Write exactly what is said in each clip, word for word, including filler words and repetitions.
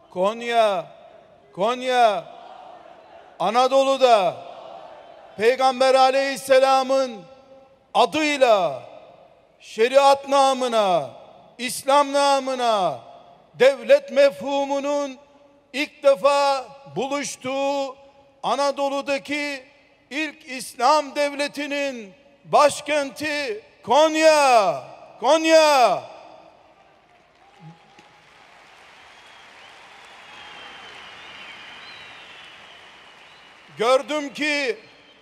Konya, Konya, Anadolu'da Peygamber Aleyhisselam'ın adıyla, şeriat namına, İslam namına, devlet mefhumunun ilk defa buluştuğu Anadolu'daki ilk İslam devletinin başkenti Konya, Konya. Gördüm ki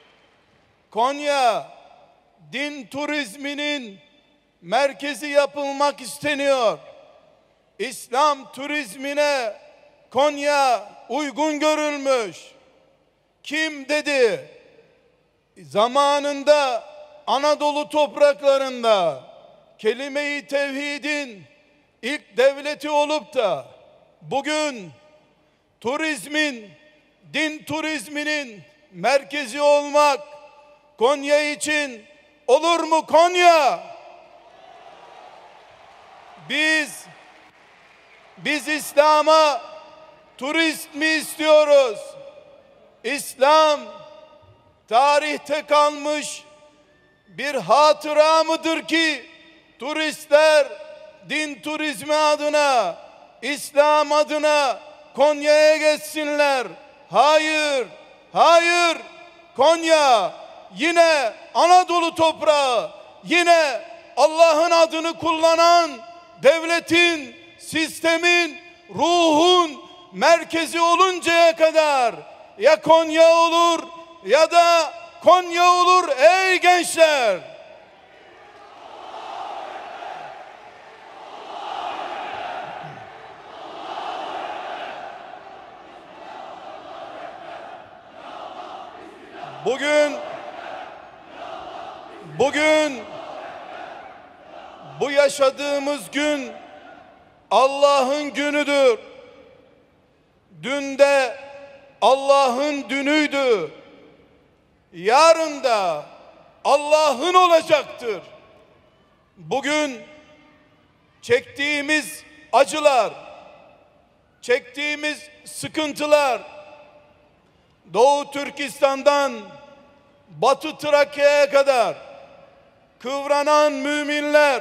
Konya din turizminin merkezi yapılmak isteniyor. İslam turizmine Konya uygun görülmüş. Kim dedi? Zamanında Anadolu topraklarında kelime-i tevhidin ilk devleti olup da bugün turizmin, din turizminin merkezi olmak Konya için olur mu Konya? Biz biz İslam'a turist mi istiyoruz? İslam tarihte kalmış bir hatıra mıdır ki turistler din turizmi adına, İslam adına Konya'ya geçsinler? Hayır, hayır. Konya yine Anadolu toprağı, yine Allah'ın adını kullanan devletin, sistemin, ruhun merkezi oluncaya kadar ya Konya olur ya da Konya olur ey gençler. Bugün bugün bu yaşadığımız gün Allah'ın günüdür. Dün de Allah'ın dünüydü. Yarın da Allah'ın olacaktır. Bugün çektiğimiz acılar, çektiğimiz sıkıntılar, Doğu Türkistan'dan Batı Trakya'ya kadar kıvranan müminler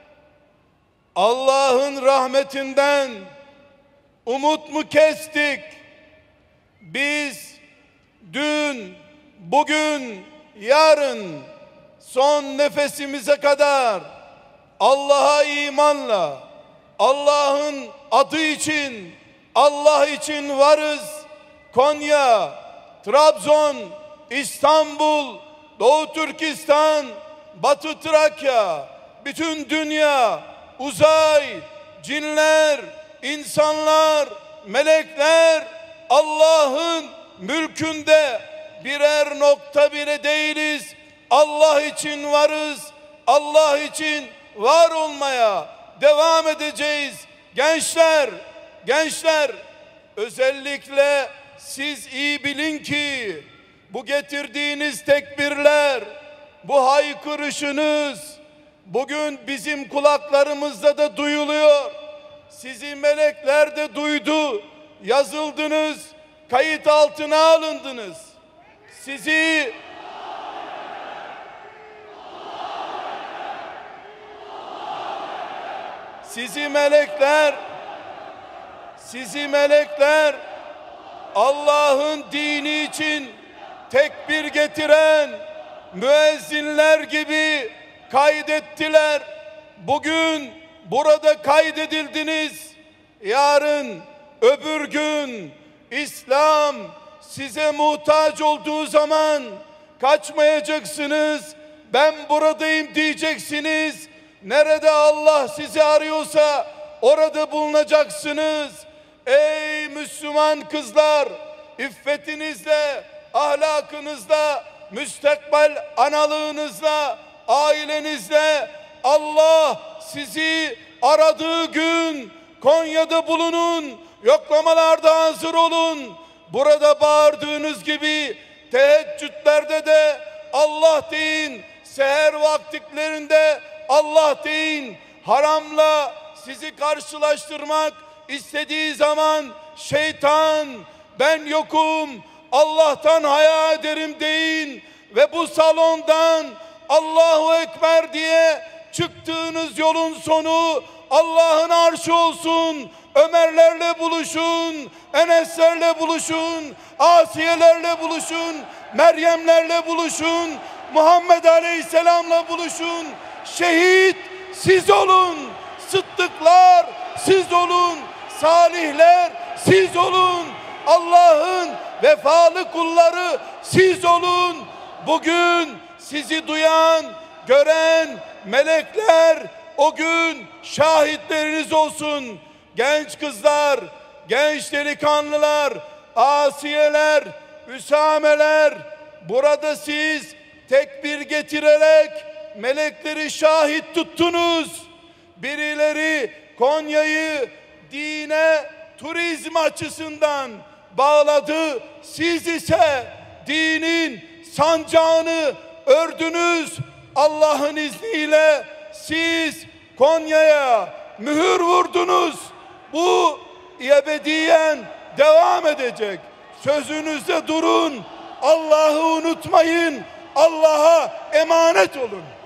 Allah'ın rahmetinden umut mu kestik? Biz dün, bugün, yarın son nefesimize kadar Allah'a imanla, Allah'ın adı için, Allah için varız. Konya, Trabzon, İstanbul, Doğu Türkistan, Batı Trakya, bütün dünya, uzay, cinler, insanlar, melekler Allah'ın mülkünde birer nokta bile değiliz. Allah için varız. Allah için var olmaya devam edeceğiz. Gençler, gençler özellikle siz iyi bilin ki bu getirdiğiniz tekbirler, bu haykırışınız bugün bizim kulaklarımızda da duyuluyor. Sizi melekler de duydu. Yazıldınız, kayıt altına alındınız. Sizi Sizi melekler Sizi melekler Allah'ın dini için tekbir getiren müezzinler gibi kaydettiler. Bugün burada kaydedildiniz. Yarın, öbür gün İslam size muhtaç olduğu zaman kaçmayacaksınız. Ben buradayım diyeceksiniz. Nerede Allah sizi arıyorsa orada bulunacaksınız. Ey Müslüman kızlar, iffetinizle, ahlakınızla, müstakbel analığınızla, ailenizle Allah sizi aradığı gün Konya'da bulunun, yoklamalarda hazır olun. Burada bağırdığınız gibi teheccüdlerde de Allah deyin, seher vakitlerinde Allah deyin. Haramla sizi karşılaştırmak istediği zaman şeytan, ben yokum, Allah'tan haya ederim deyin ve bu salondan Allahu Ekber diye çıktığınız yolun sonu Allah'ın arşı olsun. Ömerlerle buluşun, Eneslerle buluşun, Asiyelerle buluşun, Meryemlerle buluşun, Muhammed Aleyhisselam'la buluşun. Şehit siz olun, sıddıklar siz olun, salihler siz olun, Allah'ın vefalı kulları siz olun. Bugün sizi duyan, gören melekler o gün şahitleriniz olsun. Genç kızlar, genç delikanlılar, Asiyeler, Üsameler, burada siz tekbir getirerek melekleri şahit tuttunuz. Birileri Konya'yı dine, turizm açısından bağladı. Siz ise dinin sancağını ördünüz. Allah'ın izniyle siz Konya'ya mühür vurdunuz. Bu ebediyen devam edecek. Sözünüzde durun. Allah'ı unutmayın. Allah'a emanet olun.